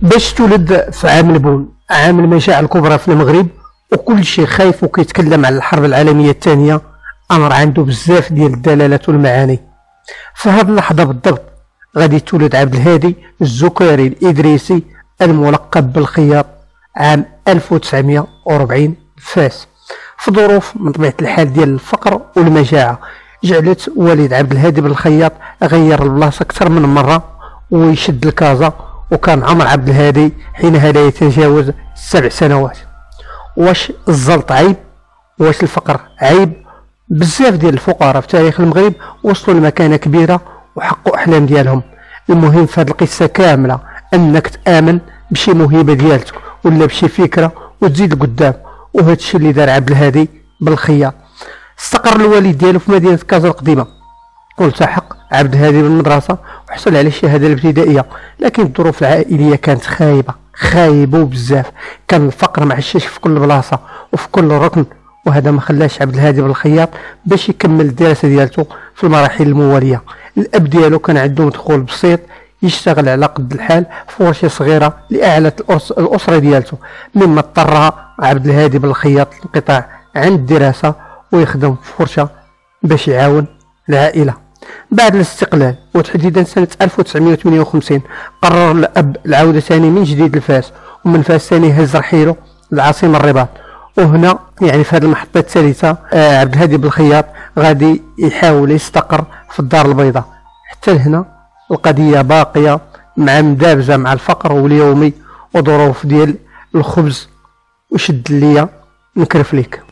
باش تولد في عام البون، عام المجاعة الكبرى في المغرب، وكل شيء خايف وكيتكلم على الحرب العالمية الثانية، أمر عنده بزاف ديال الدلالات والمعاني. في هذه اللحظة بالضبط غادي تولد عبد الهادي الزكري الإدريسي الملقب بالخياط عام 1940 فاس، في ظروف من طبيعة الحال ديال الفقر والمجاعة جعلت والد عبد الهادي بن الخياط غير البلاصة أكثر من مرة ويشد الكازا، وكان عمر عبد الهادي حينها لا يتجاوز 7 سنوات. واش الزلط عيب؟ واش الفقر عيب؟ بزاف ديال الفقراء في تاريخ المغرب وصلوا لمكانة كبيرة وحققوا أحلام ديالهم. المهم في هذه القصة كاملة أنك تآمن بشي موهبة ديالتك ولا بشي فكرة وتزيد لقدام، وهذا الشيء اللي دار عبد الهادي بالخياط. استقر الوالد ديالو في مدينة كازا القديمة، والتحق عبد الهادي بالمدرسة وحصل على الشهادة الابتدائية، لكن الظروف العائلية كانت خايبة بزاف، كان الفقر معشش في كل بلاصة وفي كل ركن، وهذا ما خلاش عبد الهادي بالخياط باش يكمل الدراسة ديالته في المراحل الموالية. الأب ديالو كان عنده مدخول بسيط يشتغل على قد الحال في ورشة صغيرة لإعالة الأسرة ديالته، مما اضطر عبد الهادي بالخياط الانقطاع عن الدراسة ويخدم في فرشة باش يعاون العائلة. بعد الاستقلال وتحديدا سنة 1958 قرر الأب العودة ثاني من جديد لفاس، ومن فاس ثاني هز رحيله للعاصمة الرباط. وهنا يعني في هذه المحطة الثالثة عبد الهادي بالخياط غادي يحاول يستقر في الدار البيضاء. حتى لهنا القضية باقية مع مدابزة مع الفقر واليومي وظروف ديال الخبز وشد ليا نكرف ليك.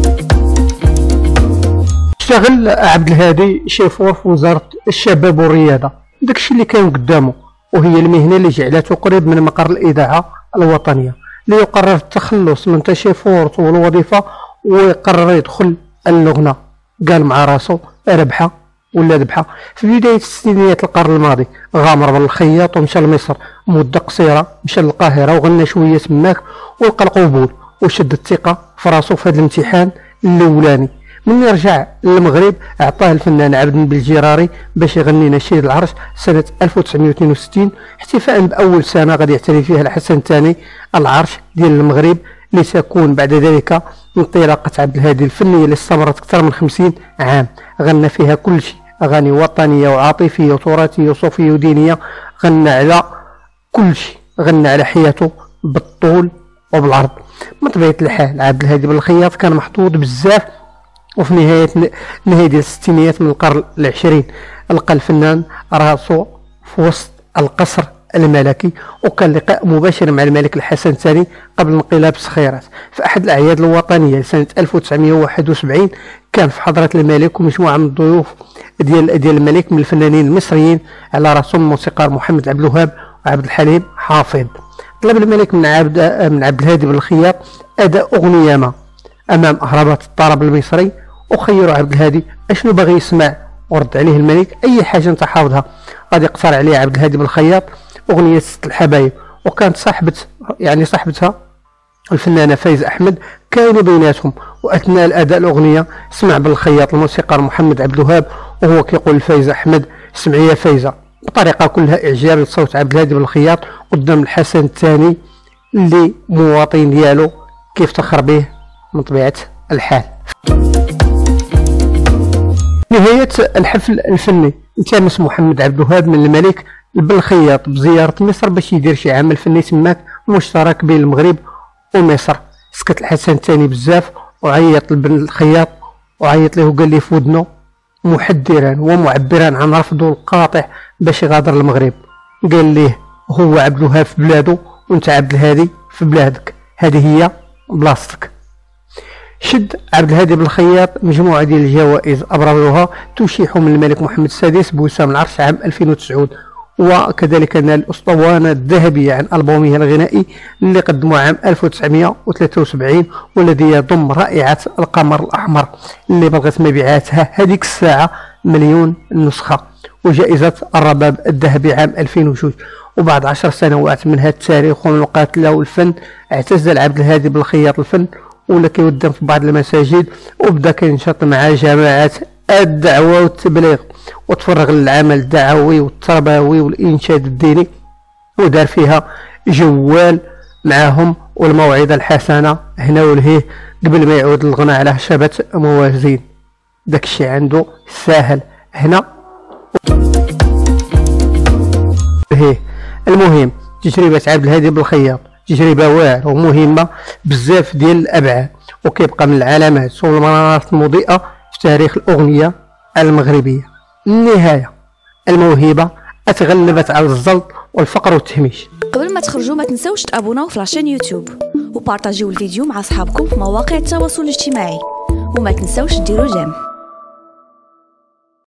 اشتغل عبد الهادي شيفور في وزارة الشباب والرياضة، داكشي اللي كان قدامه، وهي المهنة اللي جعلته قريب من مقر الإذاعة الوطنية. ليقرر التخلص من تشيفور والوظيفة ويقرر يدخل اللغنة. قال مع راسو ربحة ولا ذبحة. في بداية الستينيات القرن الماضي غامر بالخياط ومشى لمصر مدة قصيرة، مشى للقاهرة وغنى شوية تماك ولقى القبول وشد الثقة في راسو في هذا الامتحان الأولاني. من رجع للمغرب أعطاه الفنان عبد النبي الجراري باش يغني نشيد العرش سنة 1962 احتفاء بأول سنة غادي يعترف فيها الحسن الثاني العرش ديال المغرب، لتكون بعد ذلك انطلاقة عبد الهادي الفنية اللي استمرت أكثر من 50 عام. غنى فيها كل شيء، أغاني وطنية وعاطفية وتراثية وصوفية ودينية، غنى على كل شيء، غنى على حياته بالطول وبالعرض. من طبيعة الحال عبد الهادي بالخياط كان محظوظ بزاف، وفي نهاية ديال الستينيات من القرن العشرين لقى الفنان راسو في وسط القصر الملكي، وكان لقاء مباشر مع الملك الحسن الثاني قبل انقلاب السخيرات. في أحد الأعياد الوطنية سنة 1971 كان في حضرة الملك ومجموعة من الضيوف ديال الملك من الفنانين المصريين، على راسهم الموسيقار محمد عبد الوهاب وعبد الحليم حافظ. طلب الملك من عبد الهادي بالخياط أداء أغنية ما أمام أهرامات الطرب المصري، وخيروا عبد الهادي أشنو باغي يسمع، ورد عليه الملك أي حاجة أنت حافظها. غادي يقترح عليه عبد الهادي بالخياط أغنية ست الحبايب، وكانت صاحبتها الفنانة فايزة أحمد كانوا بيناتهم. وأثناء الأداء الأغنية سمع بالخياط الموسيقار محمد عبد الوهاب وهو كيقول لفايزة أحمد اسمعي يا فايزة، بطريقة كلها إعجاب لصوت عبد الهادي بالخياط قدام الحسن الثاني اللي مواطن ديالو كيفتخر به من طبيعة الحال. نهاية الحفل الفني التمس محمد عبد الوهاب من الملك بالخياط بزيارة مصر باش يدير شي عمل فني تماك مشترك بين المغرب ومصر. سكت الحسن الثاني بزاف وعيط لبن الخياط وعيط له وقال لي في ودنو محذرا ومعبرا عن رفضه القاطع باش يغادر المغرب. قال ليه هو عبد الوهاب في بلاده وانت عبد الهادي في بلادك، هذه هي بلاصتك. شد عبد الهادي بالخياط مجموعة ديال الجوائز أبرزها تشيح من الملك محمد السادس بوسام العرش عام 2009، وكذلك نال الأسطوانة الذهبية عن ألبومه الغنائي اللي قدمه عام 1973 والذي يضم رائعة القمر الأحمر اللي بلغت مبيعاتها هذيك الساعة 1,000,000 نسخة، وجائزة الرباب الذهبي عام 2002. وبعد 10 سنوات من هذا التاريخ ومن القاتلة والفن اعتزل عبد الهادي بالخياط الفن ولا كيودم في بعض المساجد، وبدا كينشط مع جماعات الدعوة والتبليغ وتفرغ للعمل الدعوي والتربوي والإنشاد الديني، ودار فيها جوال معاهم والموعظة الحسنة هنا ولهيه قبل ما يعود الغنى على شبة موازين. داكشي عنده ساهل هنا هيه. المهم تجربة عبد الهادي بالخياط تجربة واعرة ومهمة بزاف ديال الأبعاد، وكيبقى من العلامات والمنارات المضيئة في تاريخ الأغنية المغربية. النهاية الموهبة اتغلبت على الزلط والفقر والتهميش. قبل ما تخرجوا ما تنسوش تابوناو في لاشين يوتيوب وبارطاجيو الفيديو مع اصحابكم في مواقع التواصل الاجتماعي، وما تنسوش ديروا جيم.